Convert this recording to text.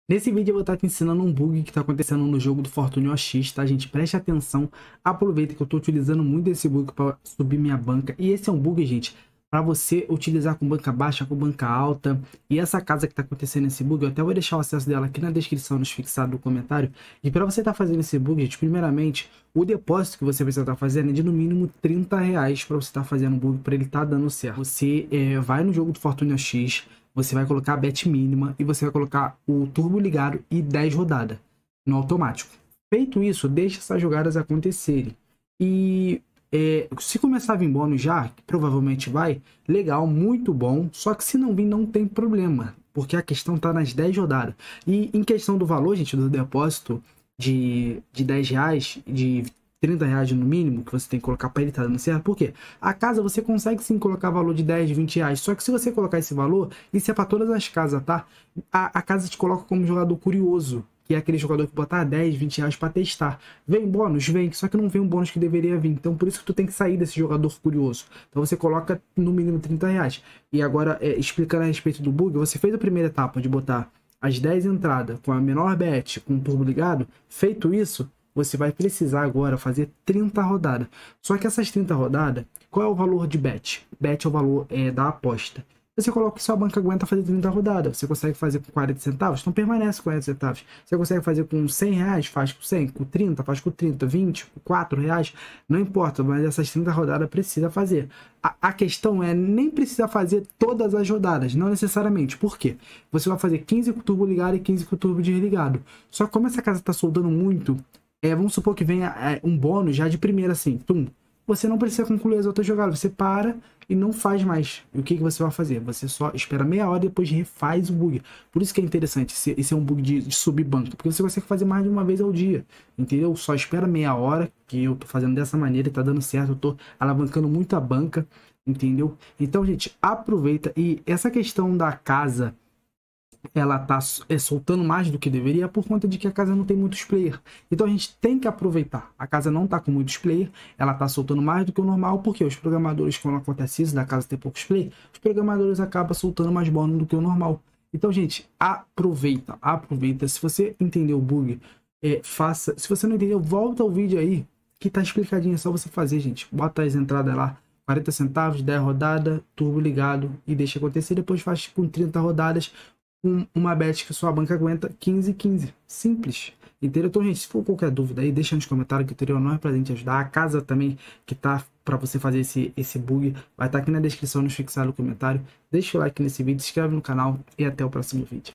Nesse vídeo eu vou estar te ensinando um bug que está acontecendo no jogo do Fortune OX, tá, gente? Preste atenção, aproveita que eu estou utilizando muito esse bug para subir minha banca. E esse é um bug, gente, para você utilizar com banca baixa, com banca alta. E essa casa que está acontecendo esse bug, eu até vou deixar o acesso dela aqui na descrição, nos fixados do comentário. E para você estar fazendo esse bug, gente, primeiramente, o depósito que você precisa estar fazendo é de no mínimo R$30 para você estar fazendo o bug, para ele estar dando certo. Você vai no jogo do Fortune OX, você vai colocar a bet mínima e você vai colocar o turbo ligado e 10 rodadas no automático. Feito isso, deixa essas jogadas acontecerem. E se começar a vir bônus já, que provavelmente vai, legal, muito bom. Só que se não vir, não tem problema, porque a questão tá nas 10 rodadas. E em questão do valor, gente, do depósito de R$10, de R$30 no mínimo, que você tem que colocar para ele estar dando certo. Por quê? A casa você consegue sim colocar valor de 10, R$20. Só que se você colocar esse valor, isso é para todas as casas, tá? A casa te coloca como jogador curioso, que é aquele jogador que botar 10, R$20 para testar. Vem bônus? Vem, só que não vem um bônus que deveria vir. Então por isso que tu tem que sair desse jogador curioso. Então você coloca no mínimo R$30. E agora, explicando a respeito do bug, você fez a primeira etapa de botar as 10 entradas com a menor bet, com o turbo ligado. Feito isso, você vai precisar agora fazer 30 rodadas. Só que essas 30 rodadas, qual é o valor de bet? Bet é o valor da aposta. Você coloca que sua banca aguenta fazer 30 rodadas. Você consegue fazer com 40 centavos? Então permanece com 40 centavos. Você consegue fazer com R$100? Faz com 100. Com 30? Faz com 30. 20? Com R$4? Não importa, mas essas 30 rodadas precisa fazer. A questão é nem precisar fazer todas as rodadas, não necessariamente. Por quê? Você vai fazer 15 com o turbo ligado e 15 com o turbo desligado. Só que como essa casa está soldando muito, vamos supor que venha um bônus já de primeira assim, tum. Você não precisa concluir as outras jogadas, você para e não faz mais. E o que você vai fazer? Você só espera meia hora e depois refaz o bug. Por isso que é interessante, esse é um bug de subir banca, porque você consegue fazer mais de uma vez ao dia, entendeu? Só espera meia hora, que eu tô fazendo dessa maneira e tá dando certo, eu tô alavancando muito a banca, entendeu? Então, gente, aproveita. E essa questão da casa, ela tá soltando mais do que deveria por conta de que a casa não tem muitos players. Então a gente tem que aproveitar. A casa não tá com muitos players, ela tá soltando mais do que o normal, porque os programadores, quando acontece isso, da casa ter poucos players, os programadores acabam soltando mais bônus do que o normal. Então, gente, aproveita. Se você entendeu o bug, faça. Se você não entendeu, volta ao vídeo aí, que tá explicadinho, é só você fazer, gente. Bota as entradas lá, 40 centavos, 10 rodadas, turbo ligado e deixa acontecer. Depois faz com 30 rodadas, uma bet que sua banca aguenta 15. Simples. Entendeu? Então, gente, se for qualquer dúvida aí, deixa nos comentários que o tutorial não é pra gente ajudar. A casa também que tá pra você fazer esse bug vai estar aqui na descrição, nos fixar no comentário. Deixa o like nesse vídeo, se inscreve no canal e até o próximo vídeo.